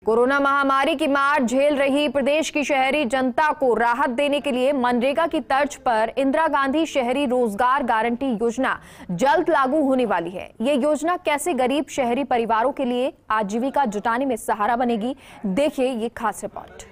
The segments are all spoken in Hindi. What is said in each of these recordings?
कोरोना महामारी की मार झेल रही प्रदेश की शहरी जनता को राहत देने के लिए मनरेगा की तर्ज पर इंदिरा गांधी शहरी रोजगार गारंटी योजना जल्द लागू होने वाली है। ये योजना कैसे गरीब शहरी परिवारों के लिए आजीविका जुटाने में सहारा बनेगी, देखिए ये खास रिपोर्ट।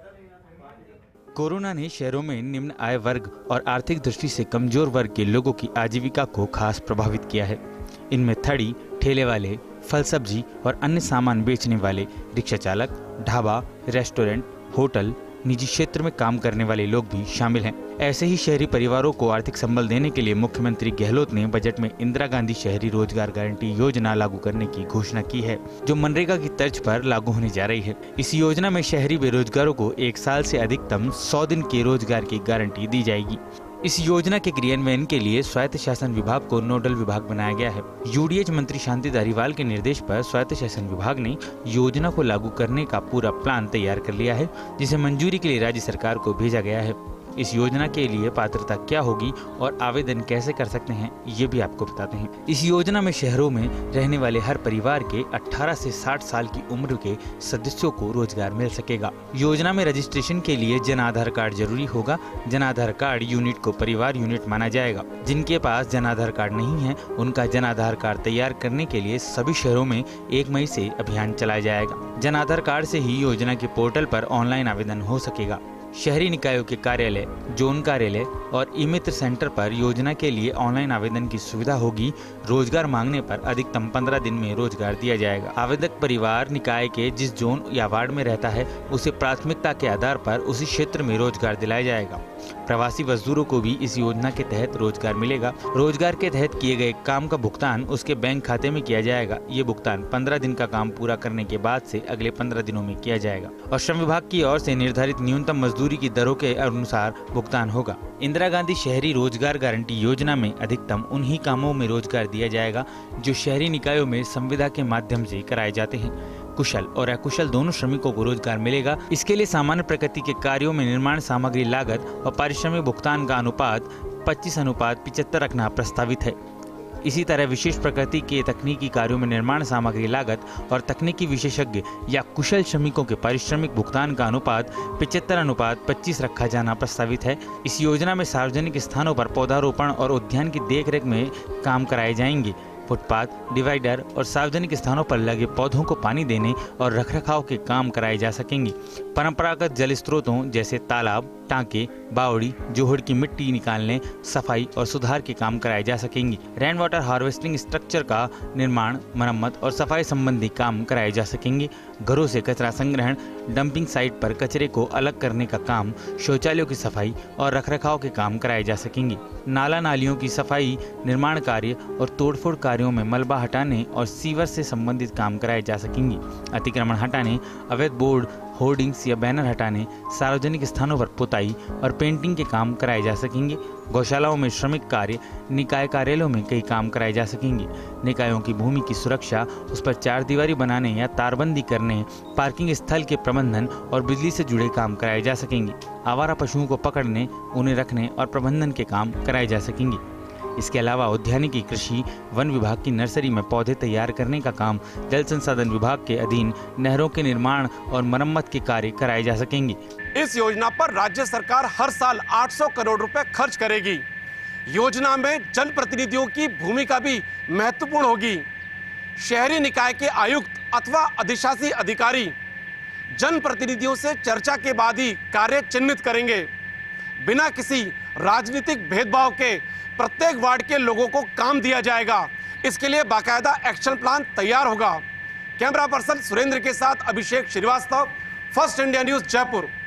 कोरोना ने शहरों में निम्न आय वर्ग और आर्थिक दृष्टि से कमजोर वर्ग के लोगों की आजीविका को खास प्रभावित किया है। इनमें थड़ी, ठेले वाले, फल सब्जी और अन्य सामान बेचने वाले, रिक्शा चालक, ढाबा, रेस्टोरेंट, होटल, निजी क्षेत्र में काम करने वाले लोग भी शामिल हैं। ऐसे ही शहरी परिवारों को आर्थिक संबल देने के लिए मुख्यमंत्री गहलोत ने बजट में इंदिरा गांधी शहरी रोजगार गारंटी योजना लागू करने की घोषणा की है, जो मनरेगा की तर्ज पर लागू होने जा रही है। इस योजना में शहरी बेरोजगारों को 1 साल से अधिकतम 100 दिन के रोजगार की गारंटी दी जाएगी। इस योजना के क्रियान्वयन के लिए स्वायत्त शासन विभाग को नोडल विभाग बनाया गया है। यूडीएच मंत्री शांति धारीवाल के निर्देश पर स्वायत्त शासन विभाग ने योजना को लागू करने का पूरा प्लान तैयार कर लिया है, जिसे मंजूरी के लिए राज्य सरकार को भेजा गया है। इस योजना के लिए पात्रता क्या होगी और आवेदन कैसे कर सकते हैं, ये भी आपको बताते हैं। इस योजना में शहरों में रहने वाले हर परिवार के 18 से 60 साल की उम्र के सदस्यों को रोजगार मिल सकेगा। योजना में रजिस्ट्रेशन के लिए जन आधार कार्ड जरूरी होगा। जन आधार कार्ड यूनिट को परिवार यूनिट माना जाएगा। जिनके पास जन आधार कार्ड नहीं है, उनका जन आधार कार्ड तैयार करने के लिए सभी शहरों में 1 मई से अभियान चलाया जाएगा। जन आधार कार्ड से ही योजना के पोर्टल पर ऑनलाइन आवेदन हो सकेगा। शहरी निकायों के कार्यालय, जोन कार्यालय और ई मित्र सेंटर पर योजना के लिए ऑनलाइन आवेदन की सुविधा होगी। रोजगार मांगने पर अधिकतम 15 दिन में रोजगार दिया जाएगा। आवेदक परिवार निकाय के जिस जोन या वार्ड में रहता है, उसे प्राथमिकता के आधार पर उसी क्षेत्र में रोजगार दिलाया जाएगा। प्रवासी मजदूरों को भी इस योजना के तहत रोजगार मिलेगा। रोजगार के तहत किए गए काम का भुगतान उसके बैंक खाते में किया जाएगा। ये भुगतान 15 दिन का काम पूरा करने के बाद से अगले 15 दिनों में किया जाएगा और श्रम विभाग की ओर से निर्धारित न्यूनतम मजदूरी की दरों के अनुसार भुगतान होगा। इंदिरा गांधी शहरी रोजगार गारंटी योजना में अधिकतम उन्हीं कामों में रोजगार दिया जाएगा जो शहरी निकायों में संविदा के माध्यम से कराए जाते हैं। कुशल और अकुशल दोनों श्रमिकों को रोजगार मिलेगा। इसके लिए सामान्य प्रकृति के कार्यों में निर्माण सामग्री लागत और पारिश्रमिक भुगतान का अनुपात 25:75 रखना प्रस्तावित है। इसी तरह विशेष प्रकृति के तकनीकी कार्यों में निर्माण सामग्री लागत और तकनीकी विशेषज्ञ या कुशल श्रमिकों के पारिश्रमिक भुगतान का अनुपात 75:25 रखा जाना प्रस्तावित है। इस योजना में सार्वजनिक स्थानों पर पौधारोपण और उद्यान की देखरेख में काम कराए जाएंगे। फुटपाथ, डिवाइडर और सार्वजनिक स्थानों पर लगे पौधों को पानी देने और रखरखाव के काम कराए जा सकेंगे। परंपरागत जल स्रोतों जैसे तालाब, टांके, बावड़ी, जोहड़ की मिट्टी निकालने, सफाई और सुधार के काम कराए जा सकेंगे। रेन वाटर हार्वेस्टिंग स्ट्रक्चर का निर्माण, मरम्मत और सफाई संबंधी काम कराए जा सकेंगे। घरों से कचरा संग्रहण, डंपिंग साइट पर कचरे को अलग करने का काम, शौचालयों की सफाई और रखरखाव के काम कराए जा सकेंगे। नाला नालियों की सफाई, निर्माण कार्य और तोड़फोड़ कार्यों में मलबा हटाने और सीवर से संबंधित काम कराए जा सकेंगे। अतिक्रमण हटाने, अवैध बोर्ड, होर्डिंग्स या बैनर हटाने, सार्वजनिक स्थानों पर पुताई और पेंटिंग के काम कराए जा सकेंगे। गौशालाओं में श्रमिक कार्य, निकाय कार्यालयों में कई काम कराए जा सकेंगे। निकायों की भूमि की सुरक्षा, उस पर 4 दीवारी बनाने या तारबंदी करने, पार्किंग स्थल के प्रबंधन और बिजली से जुड़े काम कराए जा सकेंगे। आवारा पशुओं को पकड़ने, उन्हें रखने और प्रबंधन के काम कराए जा सकेंगे। इसके अलावा उद्यानिकी, कृषि, वन विभाग की नर्सरी में पौधे तैयार करने का काम, जल संसाधन विभाग के अधीन नहरों के निर्माण और मरम्मत के कार्य कराए जा सकेंगे। इस योजना पर राज्य सरकार हर साल 800 करोड़ रुपए खर्च करेगी। योजना में जनप्रतिनिधियों की भूमिका भी महत्वपूर्ण होगी। शहरी निकाय के आयुक्त अथवा अधिशासी अधिकारी जनप्रतिनिधियों से चर्चा के बाद ही कार्य चिन्हित करेंगे। बिना किसी राजनीतिक भेदभाव के प्रत्येक वार्ड के लोगों को काम दिया जाएगा। इसके लिए बाकायदा एक्शन प्लान तैयार होगा। कैमरा पर्सन सुरेंद्र के साथ Abhishek Srivastava, first India news, Jaipur.